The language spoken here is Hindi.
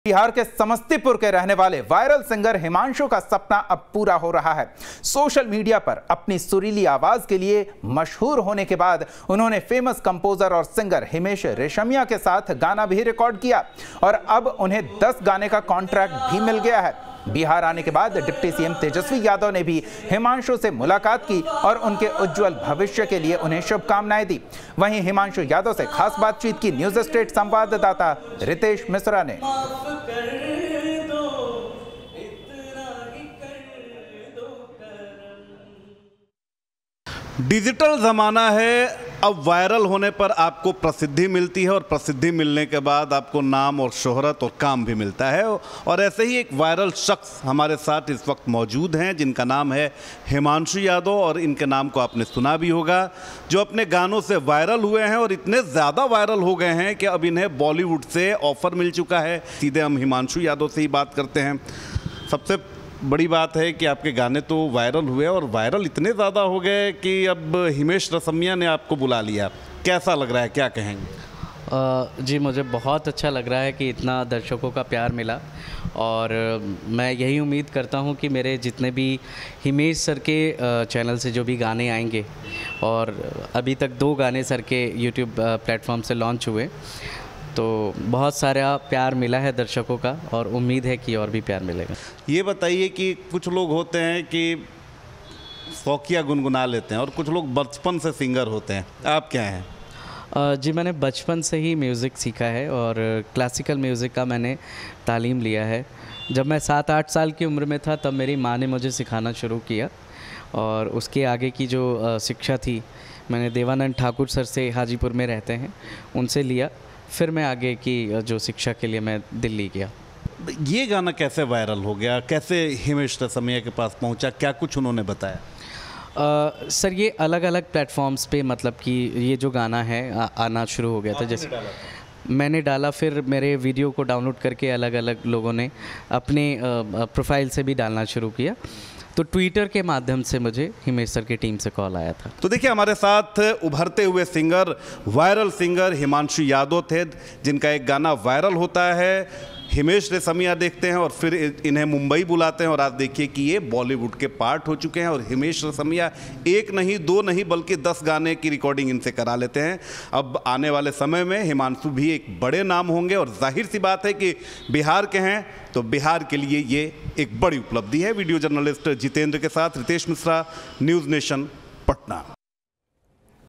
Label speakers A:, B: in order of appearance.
A: बिहार के समस्तीपुर के रहने वाले वायरल सिंगर हिमांशु का सपना अब पूरा हो रहा है। सोशल मीडिया पर अपनी सुरीली आवाज के लिए मशहूर होने के बाद उन्होंने फेमस कंपोजर और सिंगर हिमेश रेशमिया के साथ गाना भी रिकॉर्ड किया और अब उन्हें 10 गाने का कॉन्ट्रैक्ट भी मिल गया है। बिहार आने के बाद डिप्टी सीएम तेजस्वी यादव ने भी हिमांशु से मुलाकात की और उनके उज्जवल भविष्य के लिए उन्हें शुभकामनाएं दी। वहीं हिमांशु यादव से खास बातचीत की न्यूज स्टेट संवाददाता रितेश मिश्रा ने।
B: डिजिटल ज़माना है, अब वायरल होने पर आपको प्रसिद्धि मिलती है और प्रसिद्धि मिलने के बाद आपको नाम और शोहरत और काम भी मिलता है। और ऐसे ही एक वायरल शख्स हमारे साथ इस वक्त मौजूद हैं जिनका नाम है हिमांशु यादव, और इनके नाम को आपने सुना भी होगा, जो अपने गानों से वायरल हुए हैं और इतने ज़्यादा वायरल हो गए हैं कि अब इन्हें बॉलीवुड से ऑफ़र मिल चुका है। सीधे हम हिमांशु यादव से ही बात करते हैं। सबसे बड़ी बात है कि आपके गाने तो वायरल हुए और वायरल इतने ज़्यादा हो गए कि अब हिमेश रेशमिया ने आपको बुला लिया। कैसा लग रहा है, क्या कहेंगे?
C: जी, मुझे बहुत अच्छा लग रहा है कि इतना दर्शकों का प्यार मिला और मैं यही उम्मीद करता हूं कि मेरे जितने भी हिमेश सर के चैनल से जो भी गाने आएंगे, और अभी तक 2 गाने सर के यूट्यूब प्लेटफॉर्म से लॉन्च हुए, तो बहुत सारा प्यार मिला है दर्शकों का और उम्मीद है कि और भी प्यार मिलेगा।
B: ये बताइए कि कुछ लोग होते हैं कि शौकिया गुनगुना लेते हैं और कुछ लोग बचपन से सिंगर होते हैं, आप क्या हैं?
C: जी, मैंने बचपन से ही म्यूज़िक सीखा है और क्लासिकल म्यूज़िक का मैंने तालीम लिया है। जब मैं 7-8 साल की उम्र में था तब मेरी माँ ने मुझे सिखाना शुरू किया और उसके आगे की जो शिक्षा थी मैंने देवानंद ठाकुर सर से, हाजीपुर में रहते हैं, उनसे लिया। फिर मैं आगे की जो शिक्षा के लिए मैं दिल्ली गया।
B: ये गाना कैसे वायरल हो गया, कैसे हिमेश रेशमिया के पास पहुंचा, क्या कुछ उन्होंने बताया?
C: सर, ये अलग अलग प्लेटफॉर्म्स पे, मतलब कि ये जो गाना है आना शुरू हो गया था। जैसे मैंने डाला, फिर मेरे वीडियो को डाउनलोड करके अलग अलग लोगों ने अपने प्रोफाइल से भी डालना शुरू किया, तो ट्विटर के माध्यम से मुझे हिमेश सर की टीम से कॉल आया था।
B: तो देखिए, हमारे साथ उभरते हुए singer, viral singer Himanshu Yadav थे, जिनका एक गाना वायरल होता है। हिमेश रेशमिया देखते हैं और फिर इन्हें मुंबई बुलाते हैं और आज देखिए कि ये बॉलीवुड के पार्ट हो चुके हैं और हिमेश रेशमिया 1 नहीं 2 नहीं बल्कि 10 गाने की रिकॉर्डिंग इनसे करा लेते हैं। अब आने वाले समय में हिमांशु भी एक बड़े नाम होंगे और जाहिर सी बात है कि बिहार के हैं तो बिहार के लिए ये एक बड़ी उपलब्धि है। वीडियो जर्नलिस्ट जितेंद्र के साथ रितेश मिश्रा, न्यूज़ नेशन, पटना।